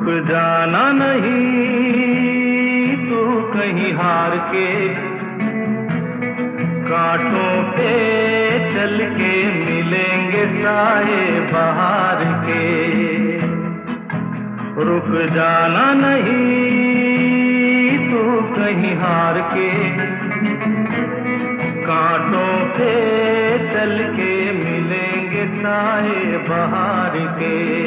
रुक जाना नहीं तू कहीं हार के, कांटों पे चल के मिलेंगे साए बहार के। रुक जाना नहीं तू कहीं हार के, कांटों पे चल के मिलेंगे साए बहार के।